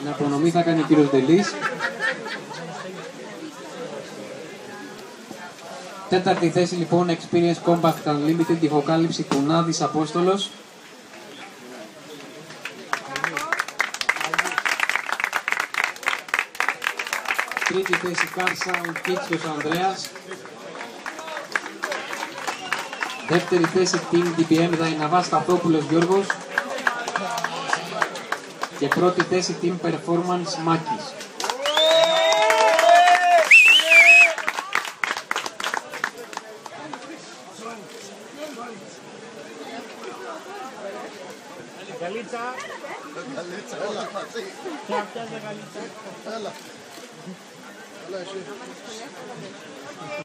Την απονομή θα κάνει ο κύριος Δελής. Τέταρτη θέση λοιπόν Experience Compact Unlimited, ηχοκάλυψη Κουνάδης Απόστολος. Τρίτη θέση Car Sound Κίτσιος Ανδρέας. Δεύτερη θέση Team DPM Δαϊναβάς Σταθόπουλος Γιώργος. Και πρώτη θέση Team Performance Μάκης. Γαλίτσα. Έλα μαζί. Ποια γαλίτσα. Έλα. Έλα εσύ.